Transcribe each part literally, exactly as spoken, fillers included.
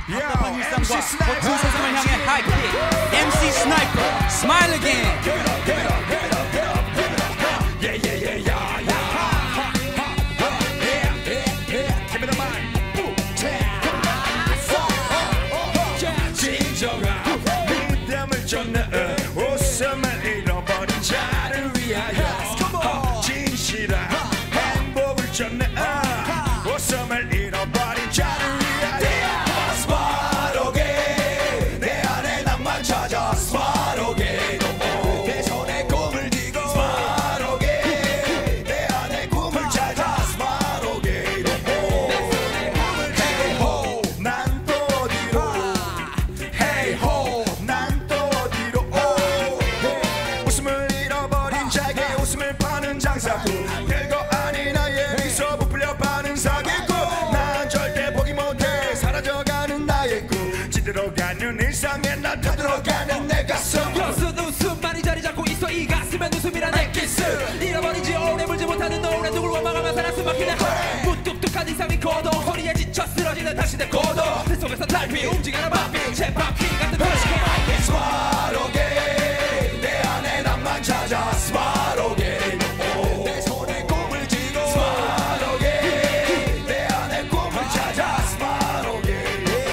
답답한 일상과 고통 세상을 향해 하이킥 엠씨 스나이퍼 스마일 어게인. 웃음을 잃어버린 자를 위하여 진실한 행복을 쫓는 웃음을 잃어버린 자를 위하여 스마일하게 내 안에 낭만 찾아 스마일하게 내 손에 꿈을 쥐고 스마일하게 내 안에 꿈을 찾아 스마일하게 내 손에 꿈을 쥐고 난 또 어디로 Hey ho 난 또 어디로 웃음을 잃어버린 자에게 웃음을 파는 장사꾼 별거 아닌 나의 미소 부풀려 파는 사기꾼 난 절대 포기 못해 사라져가는 나의 꿈 찌들어가는 일상에 나 타들어가는 내 가슴 여수 웃음만이 자리 잡고 있어 이 가슴엔 웃음이란 내 키스 잃어버린지 오래 물지 못하는 노래 누굴 원망하며 살아 숨막히는 무뚝뚝한 이상이 고독 소리에 지쳐 쓰러지는 당신의 고독 그 속에서 달빛 움직이는 밤빛 제바퀴 같은 도시게 스마일하게 내 안에 낭만 찾아 스마일하게 내 손에 꿈을 쥐고 스마일하게 내 안에 꿈을 찾아 스마일하게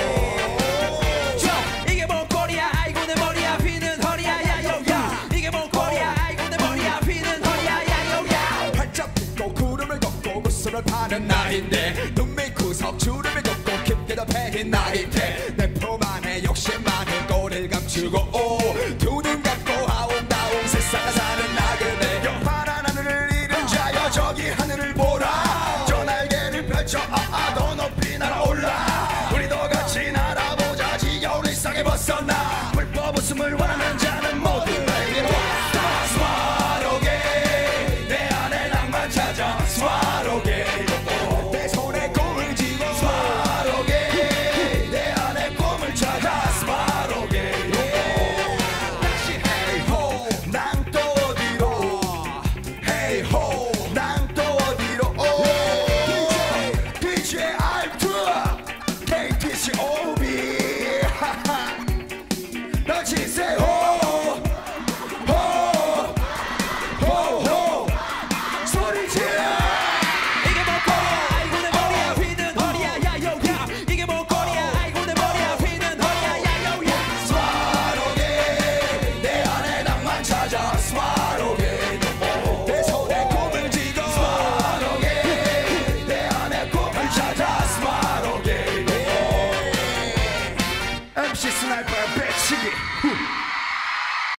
이게 뭔 꼴이야 아이고 내 머리야 휘는 허리야 야요야 이게 뭔 꼴이야 아이고 내 머리야 휘는 허리야 야요야 팔짝 딛고 구름을 걷고 웃음을 파는 나인데 눈밑 구석 주름을 걷고 깊게 더 패인 나인데 내 품 안에 욕심 많은 꼴을 감추고 두 눈 감고 아웅다웅 세상을 사는 나 그대 여 파란 하늘을 잃은 자여 저기 하늘을 보라 저 날개를 펼쳐 아아 더 높이 날아올라 우리도 같이 날아보자 지겨운 일상에 벗어나 불법 웃음을 원하는 자는 모두 내게로 와 스마일하게 내 안에 낭만 찾아 스마일하게 내 손에 꿈을 쥐고 스마일하게 내 안에 꿈을 찾아 스마일하게 다시 Hey ho 난 또 어디로 Hey ho 난 또 어디로 디제이 알투 케이티씨 오비 너 치세요 호호호 소리 질러 이게 뭔 꼴이야 아이고 내 머리야 휘는 허리야 야요야 이게 뭔 꼴이야 아이고 내 머리야 휘는 허리야 야요야 스마일하게 내 안에 낭만 찾아 스마일하게 내 손에 꿈을 쥐고 스마일하게 내 안에 꿈을 찾아 스마일하게 엠씨 스나이퍼의 배치기